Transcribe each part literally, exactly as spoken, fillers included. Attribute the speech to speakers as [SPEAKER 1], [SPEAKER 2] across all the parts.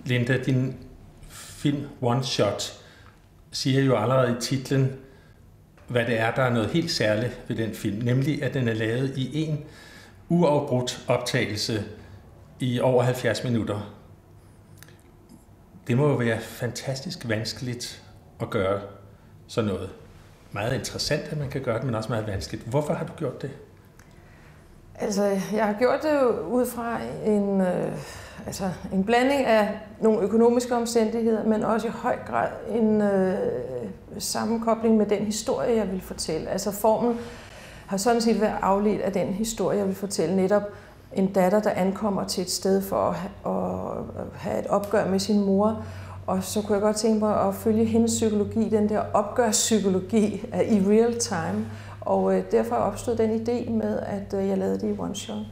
[SPEAKER 1] Linda, din film One Shot siger jo allerede i titlen, hvad det er, der er noget helt særligt ved den film, nemlig at den er lavet i en uafbrudt optagelse i over halvfjerds minutter. Det må jo være fantastisk vanskeligt at gøre sådan noget. Meget interessant, at man kan gøre det, men også meget vanskeligt. Hvorfor har du gjort det?
[SPEAKER 2] Altså, jeg har gjort det ud fra en, øh, altså, en blanding af nogle økonomiske omstændigheder, men også i høj grad en øh, sammenkobling med den historie, jeg vil fortælle. Altså, formen har sådan set været afledt af den historie, jeg vil fortælle. Netop en datter, der ankommer til et sted for at have, at have et opgør med sin mor. Og så kunne jeg godt tænke mig at følge hendes psykologi, den der opgørspsykologi i real time. Og øh, derfor opstod den idé med, at øh, jeg lavede det i One Shot.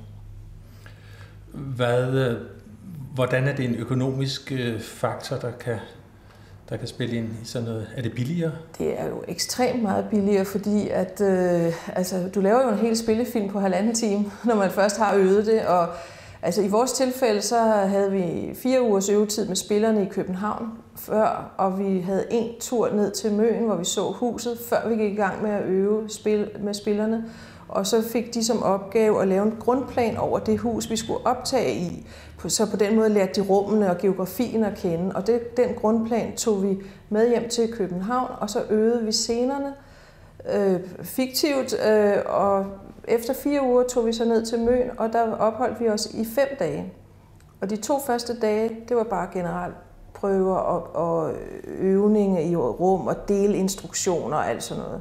[SPEAKER 1] Hvad, øh, hvordan er det en økonomisk øh, faktor, der kan, der kan spille ind i sådan noget? Er det billigere?
[SPEAKER 2] Det er jo ekstremt meget billigere, fordi at, øh, altså, du laver jo en hel spillefilm på halvanden time, når man først har øvet det. Og altså, i vores tilfælde så havde vi fire ugers øvetid med spillerne i København før, og vi havde en tur ned til Møn, hvor vi så huset, før vi gik i gang med at øve spil med spillerne. Og så fik de som opgave at lave en grundplan over det hus, vi skulle optage i. Så på den måde lærte de rummene og geografien at kende. Og det, den grundplan tog vi med hjem til København, og så øvede vi scenerne øh, fiktivt. Øh, og efter fire uger tog vi så ned til Møn, og der opholdt vi os i fem dage. Og de to første dage, det var bare generelt prøver og, og øvning i rum og delinstruktioner og alt sådan noget.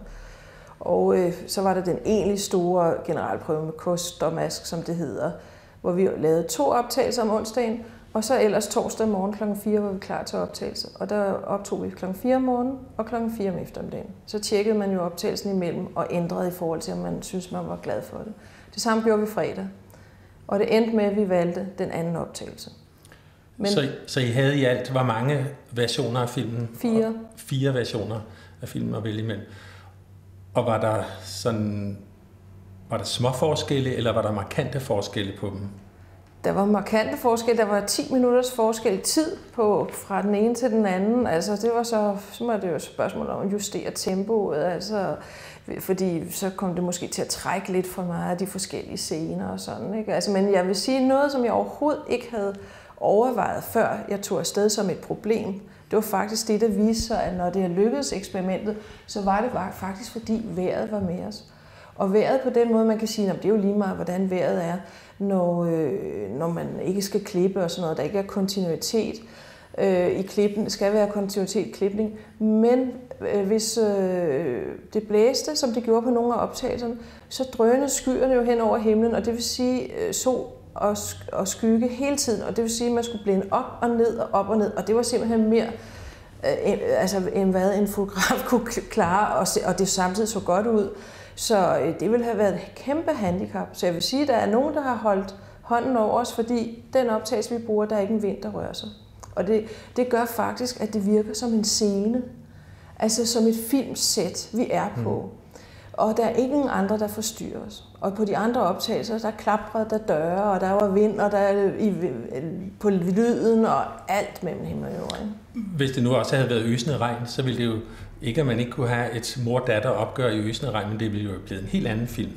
[SPEAKER 2] Og øh, så var der den egentlig store generalprøve med kost og mask, som det hedder, hvor vi lavede to optagelser om onsdagen, og så ellers torsdag morgen klokken fire var vi klar til optagelse. Og der optog vi klokken fire om morgenen og klokken fire om eftermiddagen. Så tjekkede man jo optagelsen imellem og ændrede i forhold til, om man synes man var glad for det. Det samme gjorde vi fredag. Og det endte med, at vi valgte den anden optagelse.
[SPEAKER 1] Men, så, så I havde i alt, hvor mange versioner af filmen?
[SPEAKER 2] Fire.
[SPEAKER 1] Fire versioner af filmen at vælge imellem. Og var der sådan, var der små forskelle, eller var der markante forskelle på dem?
[SPEAKER 2] Der var markante forskelle. Der var ti minutters forskel tid på fra den ene til den anden. Altså det var så, så var det jo et spørgsmål om at justere tempoet, altså fordi så kom det måske til at trække lidt for meget af de forskellige scener og sådan, ikke? Altså, men jeg vil sige noget, som jeg overhovedet ikke havde overvejet, før jeg tog afsted som et problem. Det var faktisk det, der viste sig, at når det lykkedes eksperimentet, så var det faktisk, fordi vejret var med os. Og vejret på den måde, man kan sige, at det er jo lige meget, hvordan vejret er, når, øh, når man ikke skal klippe og sådan noget, der ikke er kontinuitet øh, i klippen. Det skal være kontinuitet i klipning, men øh, hvis øh, det blæste, som det gjorde på nogle af optagelserne, så drønede skyerne jo hen over himlen, og det vil sige øh, sol og, og skygge hele tiden, og det vil sige, at man skulle blinde op og ned og op og ned, og det var simpelthen mere øh, altså, end hvad en fotograf kunne klare, og, se, og det samtidig så godt ud. Så øh, det ville have været et kæmpe handicap. Så jeg vil sige, at der er nogen, der har holdt hånden over os, fordi den optagelse, vi bruger, der er ikke en vind, der rører sig. Og det, det gør faktisk, at det virker som en scene, altså som et filmsæt, vi er på. Mm. Og der er ingen andre, der forstyrrer os. Og på de andre optagelser, der klaprede der døre, og der var vind, og der er i, på lyden, og alt mellem himmel og jord.
[SPEAKER 1] Hvis det nu også havde været øsende regn, så ville det jo ikke, at man ikke kunne have et mor-datter opgør i øsende regn, men det ville jo blive en helt anden film.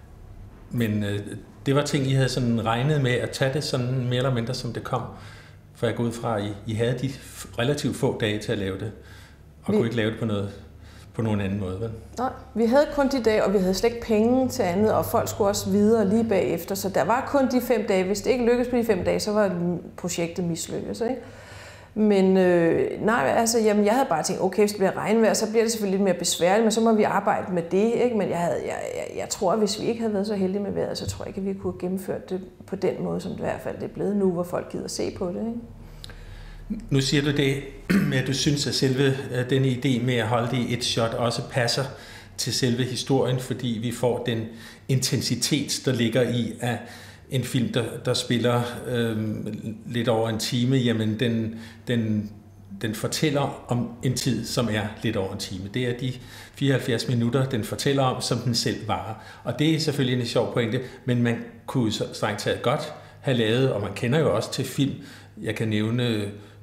[SPEAKER 1] Men øh, det var ting, I havde sådan regnet med at tage det sådan mere eller mindre, som det kom. For jeg går ud fra, at I, I havde de relativt få dage til at lave det, og vi kunne ikke lave det på noget på nogen anden måde, vel?
[SPEAKER 2] Nej, vi havde kun de dage, og vi havde slet ikke penge til andet, og folk skulle også videre lige bagefter, så der var kun de fem dage. Hvis det ikke lykkedes på de fem dage, så var projektet mislykket, ikke? Men øh, nej, altså, jamen, jeg havde bare tænkt, okay, hvis det bliver regnvejr, så bliver det selvfølgelig lidt mere besværligt, men så må vi arbejde med det, ikke? Men jeg, havde, jeg, jeg, jeg tror, at hvis vi ikke havde været så heldige med vejret, så tror jeg ikke, at vi kunne have gennemført det på den måde, som det i hvert fald det er blevet nu, hvor folk gider se på det, ikke?
[SPEAKER 1] Nu siger du det med, at du synes, at selve denne idé med at holde det i et shot også passer til selve historien, fordi vi får den intensitet, der ligger i, at en film, der, der spiller øh, lidt over en time, jamen den, den, den fortæller om en tid, som er lidt over en time. Det er de fireoghalvfjerds minutter, den fortæller om, som den selv varer. Og det er selvfølgelig en sjov pointe, men man kunne så strengt taget godt have lavet, og man kender jo også til film, jeg kan nævne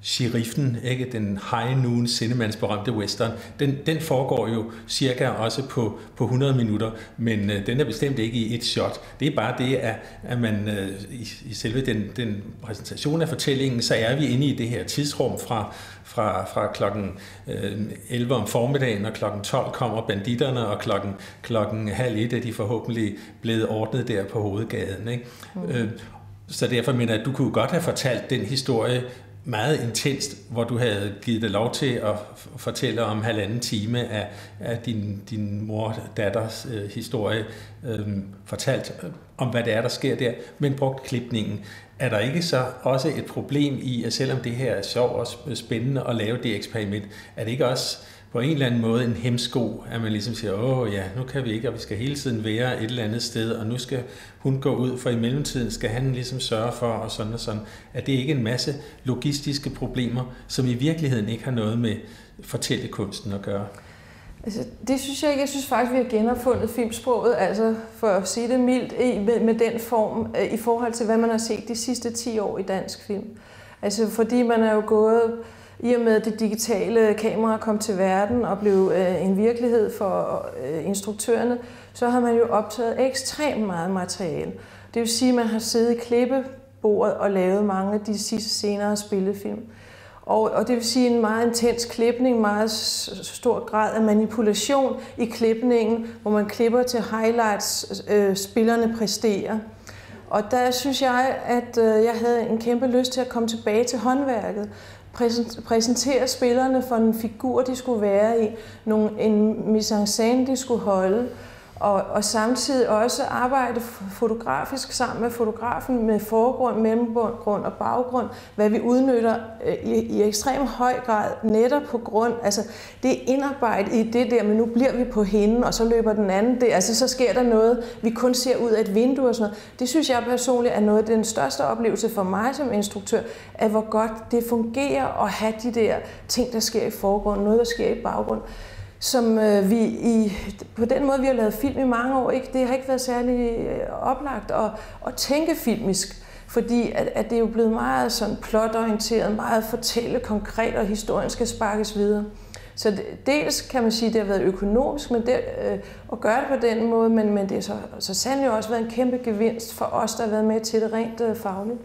[SPEAKER 1] Sheriffen, ikke? Den High Noon Cinnemans berømte western, den, den foregår jo cirka også på, på hundrede minutter, men øh, den er bestemt ikke i et shot. Det er bare det, at, at man øh, i, i selve den, den præsentation af fortællingen, så er vi inde i det her tidsrum fra, fra, fra klokken øh, elleve om formiddagen, og klokken tolv kommer banditterne, og klokken, klokken halv et er de forhåbentlig blevet ordnet der på hovedgaden. Ikke? Mm. Øh, så derfor mener jeg, at du kunne godt have fortalt den historie meget intenst, hvor du havde givet dig lov til at fortælle om halvanden time af, af din, din mor og datters øh, historie, øh, fortalt om, hvad det er, der sker der, men brugt klipningen. Er der ikke så også et problem i, at selvom det her er sjovt og spændende at lave det eksperiment, er det ikke også på en eller anden måde en hemsko, at man ligesom siger, åh ja, nu kan vi ikke, og vi skal hele tiden være et eller andet sted, og nu skal hun gå ud, for i mellemtiden skal han ligesom sørge for, og sådan og sådan. Er det ikke en masse logistiske problemer, som i virkeligheden ikke har noget med fortællekunsten at gøre?
[SPEAKER 2] Altså, det synes jeg ikke. Jeg synes faktisk, vi har genopfundet filmsproget, altså for at sige det mildt, i, med, med den form, i forhold til, hvad man har set de sidste ti år i dansk film. Altså, fordi man er jo gået, i og med at det digitale kamera kom til verden og blev øh, en virkelighed for øh, instruktørerne, så har man jo optaget ekstremt meget materiale. Det vil sige, at man har siddet i klippebordet og lavet mange af de sidste senere spillefilm. Og, og det vil sige en meget intens klipning, meget stor grad af manipulation i klipningen, hvor man klipper til highlights, øh, spillerne præsterer. Og der synes jeg, at øh, jeg havde en kæmpe lyst til at komme tilbage til håndværket. Præsentere spillerne for en figur, de skulle være i, nogle, en mise-en-scène, de skulle holde, og, og samtidig også arbejde fotografisk sammen med fotografen med forgrund, mellemgrund og baggrund, hvad vi udnytter i, i ekstrem høj grad netop på grund, altså det er indarbejdet i det der, men nu bliver vi på hende, og så løber den anden der, altså så sker der noget, vi kun ser ud af et vindue og sådan noget. Det synes jeg personligt er noget af den største oplevelse for mig som instruktør, at hvor godt det fungerer at have de der ting, der sker i forgrund, noget der sker i baggrund. Som øh, vi i, på den måde, vi har lavet film i mange år, ikke? Det har ikke været særlig øh, oplagt at, at tænke filmisk, fordi at, at det er jo blevet meget sådan plotorienteret, meget fortælle konkret, og historien skal sparkes videre. Så det, dels kan man sige, at det har været økonomisk men det, øh, at gøre det på den måde, men, men det har så, så sandelig også været en kæmpe gevinst for os, der har været med til det rent øh, fagligt.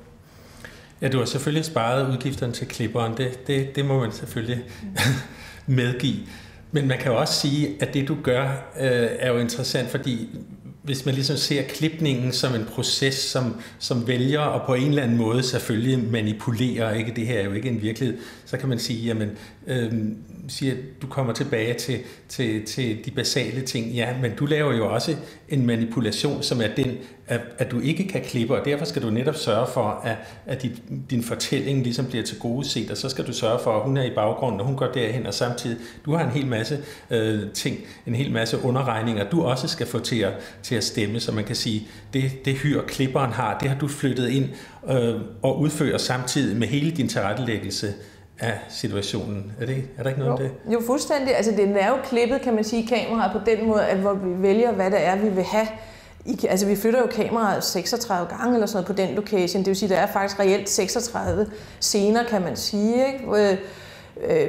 [SPEAKER 1] Ja, du har selvfølgelig sparet udgifterne til klipperen, det, det, det må man selvfølgelig medgive. Men man kan jo også sige, at det du gør øh, er jo interessant, fordi hvis man ligesom ser klipningen som en proces, som, som vælger og på en eller anden måde selvfølgelig manipulerer, ikke? Det her er jo ikke en virkelighed, så kan man sige, jamen, øh, siger, du kommer tilbage til, til, til de basale ting, ja, men du laver jo også en manipulation, som er den, at, at du ikke kan klippe, og derfor skal du netop sørge for, at, at dit, din fortælling ligesom bliver tilgodeset, og så skal du sørge for, at hun er i baggrunden, og hun går derhen, og samtidig, du har en hel masse øh, ting, en hel masse underregninger, du også skal få til at, til at stemme, så man kan sige, det, det hyr klipperen har, det har du flyttet ind øh, og udfører samtidig med hele din tilrettelæggelse af situationen. Er, det, er der ikke noget
[SPEAKER 2] jo,
[SPEAKER 1] om det?
[SPEAKER 2] Jo, fuldstændig. Altså det er jo klippet, kan man sige, kameraet på den måde, at hvor vi vælger, hvad det er, vi vil have. I, altså vi flytter jo kameraet seksogtredive gange eller sådan noget på den location. Det vil sige, der er faktisk reelt seksogtredive scener, kan man sige, ikke? Øh,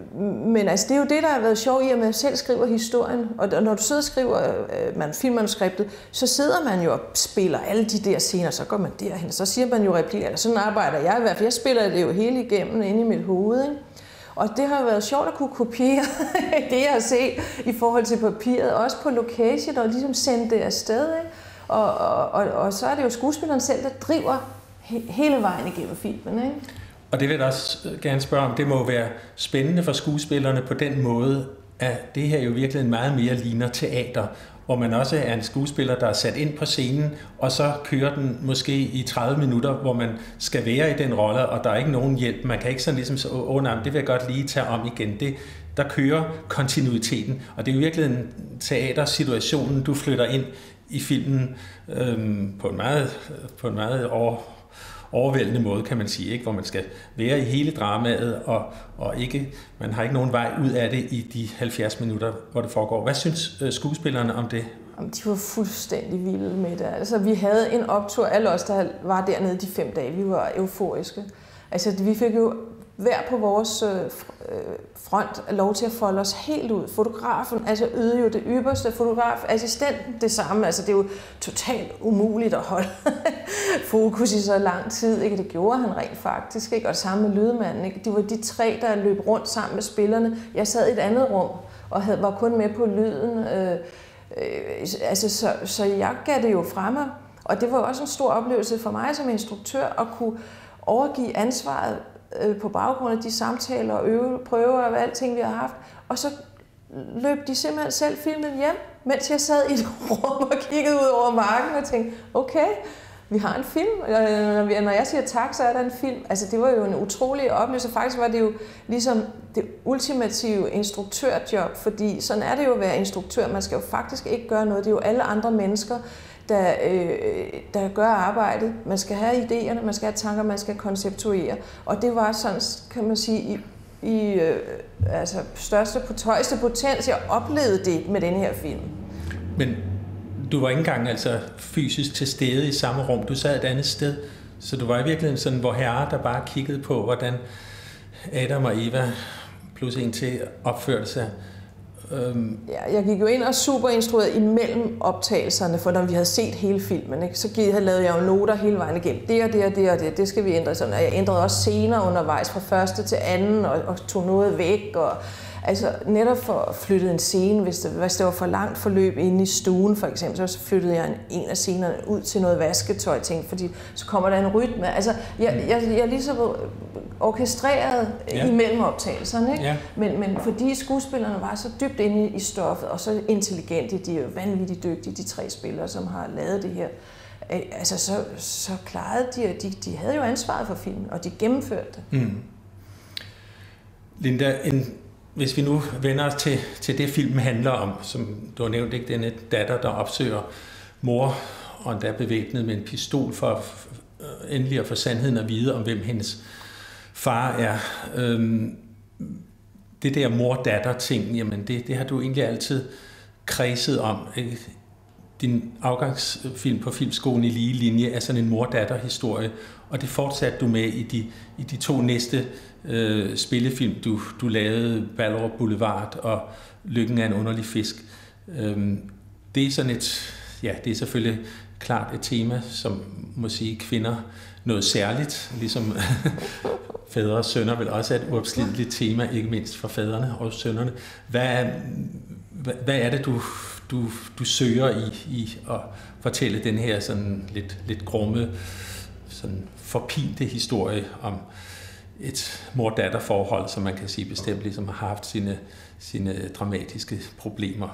[SPEAKER 2] men altså, det er jo det, der har været sjovt i, at man selv skriver historien. Og når du sidder og skriver øh, man filmmanuskriptet, så sidder man jo og spiller alle de der scener, så går man derhen, så siger man jo replikker. Eller sådan arbejder jeg i hvert fald. Jeg spiller det jo hele igennem inde i mit hoved, ikke? Og det har været sjovt at kunne kopiere det, jeg har set i forhold til papiret, også på location, og ligesom sende det afsted, ikke? Og, og, og, og så er det jo skuespilleren selv, der driver he- hele vejen igennem filmen, ikke?
[SPEAKER 1] Og det vil jeg også gerne spørge om, det må være spændende for skuespillerne på den måde, at det her jo virkelig meget mere ligner teater, hvor man også er en skuespiller, der er sat ind på scenen, og så kører den måske i tredive minutter, hvor man skal være i den rolle, og der er ikke nogen hjælp. Man kan ikke sådan ligesom så, åh nej, det vil jeg godt lige tage om igen. Det, der kører kontinuiteten, og det er jo virkelig en teatersituation, du flytter ind i filmen øhm, på en meget, på en meget over overvældende måde, kan man sige, ikke? Hvor man skal være i hele dramaet, og, og ikke, man har ikke nogen vej ud af det i de halvfjerds minutter, hvor det foregår. Hvad synes skuespillerne om det?
[SPEAKER 2] De var fuldstændig vilde med det. Altså, vi havde en optur, alle os, der var dernede de fem dage, vi var euforiske. Altså, vi fik jo hver på vores øh, front lov til at folde os helt ud. Fotografen altså ydede jo det ypperste, fotografassistenten det samme. Altså det er jo totalt umuligt at holde fokus i så lang tid. Ikke? Det gjorde han rent faktisk, ikke? Og det samme med lydmanden. Ikke? Det var de tre, der løb rundt sammen med spillerne. Jeg sad i et andet rum og havde, var kun med på lyden. Øh, øh, altså, så, så jeg gav det jo fra mig. Og det var også en stor oplevelse for mig som instruktør at kunne overgive ansvaret på baggrund af de samtaler og øve, prøver og alting, vi har haft. Og så løb de simpelthen selv filmen hjem, mens jeg sad i et rum og kiggede ud over marken og tænkte, okay, vi har en film. Når jeg siger tak, så er der en film. Altså, det var jo en utrolig oplevelse. Faktisk var det jo ligesom det ultimative instruktørjob, fordi sådan er det jo at være instruktør. Man skal jo faktisk ikke gøre noget. Det er jo alle andre mennesker, Der, øh, der gør arbejdet. Man skal have idéerne, man skal have tanker, man skal konceptuere. Og det var sådan, kan man sige, i, i øh, altså største, højeste potens, jeg oplevede det med den her film.
[SPEAKER 1] Men du var ikke engang altså fysisk til stede i samme rum. Du sad et andet sted. Så du var i virkeligheden sådan, hvor herre, der bare kiggede på, hvordan Adam og Eva plus en til opførte sig.
[SPEAKER 2] Ja, jeg gik jo ind og superinstruerede imellem optagelserne, for når vi havde set hele filmen, ikke, så lavede jeg jo noter hele vejen igennem. Det og det og det og det, det skal vi ændre sådan. Og jeg ændrede også scener undervejs fra første til anden og, og tog noget væk. Og, altså netop for at flytte en scene, hvis det, hvis det var for langt forløb inde i stuen for eksempel, så flyttede jeg en, en af scenerne ud til noget vasketøj, tænkte, fordi så kommer der en rytme. Altså jeg, jeg, jeg ligesom orkestreret ja. imellem optagelserne, ikke? Ja. Men, men fordi skuespillerne var så dybt inde i stoffet og så intelligente, de er jo vanvittigt dygtige, de tre spillere, som har lavet det her, altså så, så klarede de, de, de havde jo ansvaret for filmen, og de gennemførte det. Mm.
[SPEAKER 1] Linda, en hvis vi nu vender os til, til det, filmen handler om, som du har nævnt, ikke, denne datter, der opsøger mor, og endda bevæbnet med en pistol for endelig at få sandheden at vide om, hvem hendes far er. Øhm, det der mor-datter-ting, jamen det, det har du egentlig altid kredset om. Ikke? Din afgangsfilm på Filmskolen i lige linje er sådan en mor-datter-historie, og det fortsatte du med i de, i de to næste øh, spillefilm, du, du lavede, Ballerup Boulevard og Lykken er en underlig fisk. Øhm, det er sådan et, ja, det er selvfølgelig klart et tema, som må sige kvinder noget særligt, ligesom fædre og sønner vel også er et uopslideligt tema, ikke mindst for fædrene og sønnerne. Hvad er, hvad, hvad er det, du, du, du søger i, i at fortælle den her sådan lidt, lidt grumme, sådan forpinte historie om et mor-datter-forhold, som man kan sige bestemt ligesom har haft sine, sine dramatiske problemer?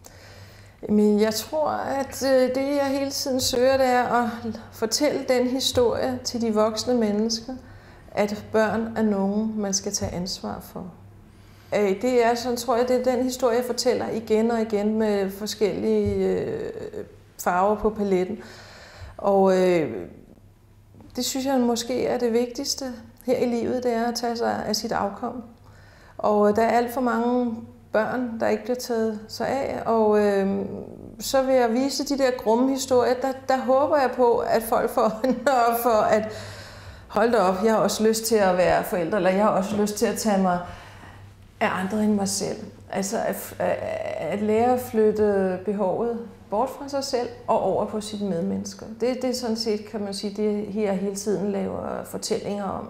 [SPEAKER 2] Men jeg tror, at det jeg hele tiden søger, det er at fortælle den historie til de voksne mennesker, at børn er nogen, man skal tage ansvar for. Det er sådan, tror jeg, det er den historie, jeg fortæller igen og igen med forskellige farver på paletten. Og øh, det synes jeg måske er det vigtigste her i livet, det er at tage sig af sit afkom. Og der er alt for mange børn, der ikke bliver taget sig af, og øh, så vil jeg vise de der grumme historier, der, der håber jeg på, at folk får øjnene op for, at hold da op, jeg har også lyst til at være forælder, eller jeg har også lyst til at tage mig af andre end mig selv. Altså at, at, at lære at flytte behovet bort fra sig selv og over på sine medmennesker. Det, det er sådan set, kan man sige, det her hele tiden laver fortællinger om.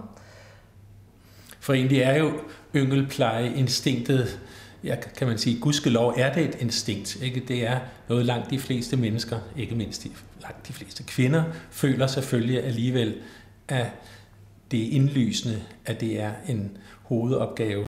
[SPEAKER 1] For egentlig er jo yngelplejeinstinktet, ja, kan man sige, gudskelov er det et instinkt. Ikke? Det er noget langt de fleste mennesker, ikke mindst de, langt de fleste kvinder, føler selvfølgelig alligevel, at det er indlysende, at det er en hovedopgave